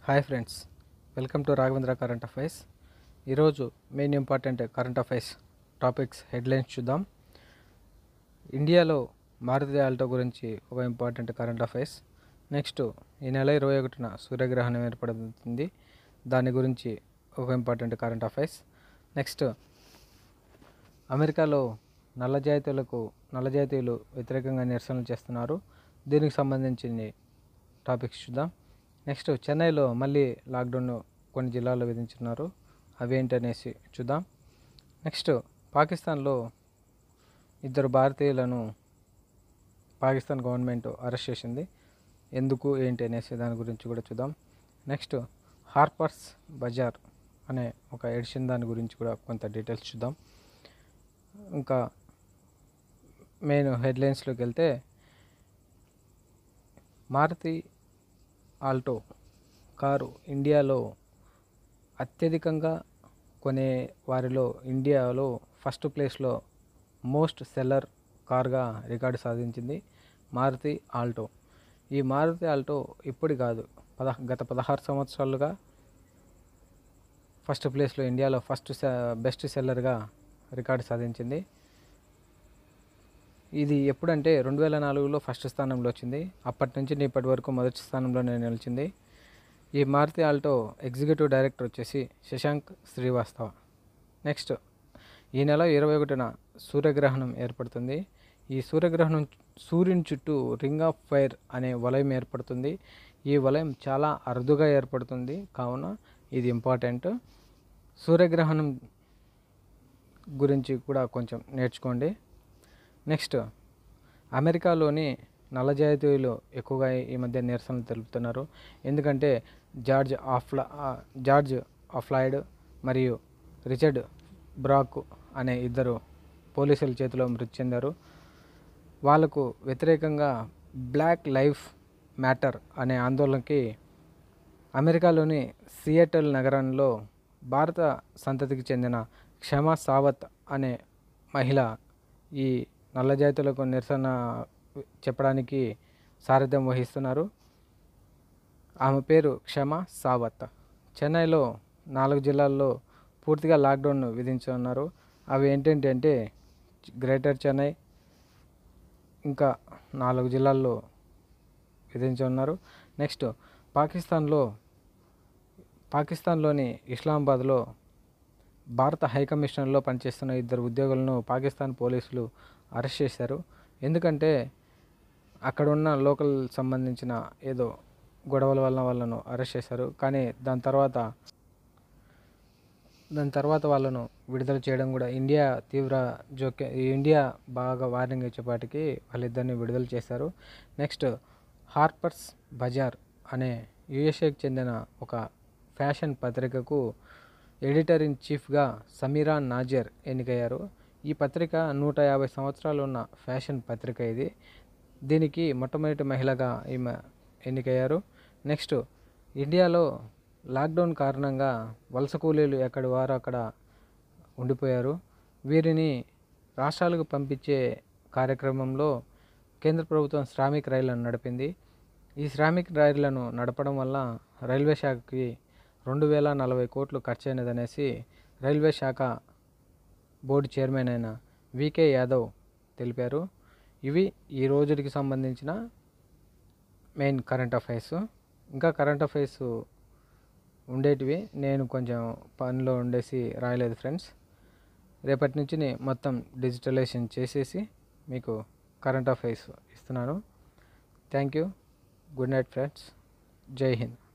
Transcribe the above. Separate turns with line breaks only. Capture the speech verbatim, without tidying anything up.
Hi friends, welcome to Raghavendra current affairs. ఈరోజు main important current affairs topics headlines చూద్దాం. ఇండియాలో Maruti Alto గురించి ఒక ఇంపార్టెంట్ కరెంట్ అఫైర్స్. నెక్స్ట్, ఈ నెల ఇరవై ఒకటిన సూర్యగ్రహణం ఏర్పడుతుంది, దాని గురించి ఒక ఇంపార్టెంట్ కరెంట్ అఫైర్స్. నెక్స్ట్, అమెరికాలో నల్ల జాతీయులకు నల్ల జాతీయులు వ్యతిరేకంగా నిరసనలు చేస్తున్నారు, దీనికి సంబంధించిన టాపిక్స్ చూద్దాం. నెక్స్ట్, చెన్నైలో మళ్ళీ లాక్డౌన్ కొన్ని జిల్లాల్లో విధించున్నారు, అవి ఏంటనేసి చూద్దాం. నెక్స్ట్, పాకిస్తాన్లో ఇద్దరు భారతీయులను పాకిస్తాన్ గవర్నమెంట్ అరెస్ట్ చేసింది, ఎందుకు ఏంటి అనేసి దాని గురించి కూడా చూద్దాం. నెక్స్ట్, హార్పర్స్ బజార్ అనే ఒక ఎడిషన్ దాని గురించి కూడా కొంత డీటెయిల్స్ చూద్దాం. ఇంకా మెయిన్ హెడ్లైన్స్లోకి వెళ్తే, మారుతి ఆల్టో కారు ఇండియాలో అత్యధికంగా కొనే వారిలో ఇండియాలో ఫస్ట్ ప్లేస్లో మోస్ట్ సెల్లర్ కార్గా రికార్డు సాధించింది మారుతి ఆల్టో. ఈ మారుతి ఆల్టో ఇప్పుడు కాదు, పద గత పదహారు సంవత్సరాలుగా ఫస్ట్ ప్లేస్లో ఇండియాలో ఫస్ట్ బెస్ట్ సెల్లర్గా రికార్డు సాధించింది. ఇది ఎప్పుడంటే రెండు వేల నాలుగులో ఫస్ట్ స్థానంలో వచ్చింది, అప్పటి నుంచి ఇప్పటి వరకు మొదటి స్థానంలోనే నిలిచింది. ఈ మారుతి ఆల్టో ఎగ్జిక్యూటివ్ డైరెక్టర్ వచ్చేసి శశాంక్ శ్రీవాస్తవ. నెక్స్ట్, ఈ నెల ఇరవై ఒకటిన సూర్యగ్రహణం ఏర్పడుతుంది. ఈ సూర్యగ్రహణం సూర్యుని చుట్టూ రింగ్ ఆఫ్ ఫైర్ అనే వలయం ఏర్పడుతుంది. ఈ వలయం చాలా అరుదుగా ఏర్పడుతుంది, కావున ఇది ఇంపార్టెంట్. సూర్యగ్రహణం గురించి కూడా కొంచెం నేర్చుకోండి. నెక్స్ట్, అమెరికాలోని నల్ల జాతీయులు ఎక్కువగా ఈ మధ్య నిరసనలు తెలుపుతున్నారు, ఎందుకంటే జార్జ్ ఆఫ్లా జార్జ్ ఆఫ్లాయిడ్ మరియు రిచర్డ్ బ్రాక్ అనే ఇద్దరు పోలీసుల చేతిలో మృతి చెందారు. వాళ్లకు వ్యతిరేకంగా బ్లాక్ లైఫ్ మ్యాటర్ అనే ఆందోళనకి అమెరికాలోని సియాటల్ నగరంలో భారత సంతతికి చెందిన క్షమా సావత్ అనే మహిళ ఈ నల్ల జాతులకు నిరసన చెప్పడానికి సారథ్యం వహిస్తున్నారు. ఆమె పేరు క్షమా సావత్. చెన్నైలో నాలుగు జిల్లాల్లో పూర్తిగా లాక్డౌన్ విధించున్నారు, అవి ఏంటంటే అంటే గ్రేటర్ చెన్నై, ఇంకా నాలుగు జిల్లాల్లో విధించున్నారు. నెక్స్ట్, పాకిస్తాన్లో పాకిస్తాన్లోని ఇస్లామాబాద్లో భారత హైకమిషనర్లో పనిచేస్తున్న ఇద్దరు ఉద్యోగులను పాకిస్తాన్ పోలీసులు అరెస్ట్ చేశారు, ఎందుకంటే అక్కడ ఉన్న లోకల్ సంబంధించిన ఏదో గొడవల వల్ల వాళ్ళను అరెస్ట్ చేశారు. కానీ దాని తర్వాత దాని తర్వాత వాళ్ళను విడుదల చేయడం కూడా ఇండియా తీవ్ర జోక్యం ఇండియా బాగా వార్నింగ్ ఇచ్చేపాటికి వాళ్ళిద్దరిని విడుదల చేశారు. నెక్స్ట్, హార్పర్స్ బజార్ అనే యుఎస్ఏకి చెందిన ఒక ఫ్యాషన్ పత్రికకు ఎడిటర్ ఇన్ చీఫ్గా సమీరా నాజర్ ఎన్నికయ్యారు. ఈ పత్రిక నూట యాభై సంవత్సరాలు ఉన్న ఫ్యాషన్ పత్రిక ఇది. దీనికి మొట్టమొదటి మహిళగా ఈమె ఎన్నికయ్యారు. నెక్స్ట్, ఇండియాలో లాక్డౌన్ కారణంగా వలస కూలీలు ఎక్కడి వారు అక్కడ ఉండిపోయారు. వీరిని రాష్ట్రాలకు పంపించే కార్యక్రమంలో కేంద్ర ప్రభుత్వం శ్రామిక్ రైళ్లను నడిపింది. ఈ శ్రామిక్ రైళ్లను నడపడం వల్ల రైల్వే శాఖకి రెండు వేల నలభై కోట్లు ఖర్చు అయినదనేసి రైల్వే శాఖ బోర్డు చైర్మన్ అయిన వికే యాదవ్ తెలిపారు. ఇవి ఈ రోజుకి సంబంధించిన మెయిన్ కరెంట్ అఫైర్స్. ఇంకా కరెంట్ అఫైర్స్ ఉండేటివి, నేను కొంచెం పనిలో ఉండేసి రాయలేదు ఫ్రెండ్స్. రేపటి నుంచి మొత్తం డిజిటలైజేషన్ చేసేసి మీకు కరెంట్ అఫైర్స్ ఇస్తున్నాను. Thank you. Good night friends. జై హింద్.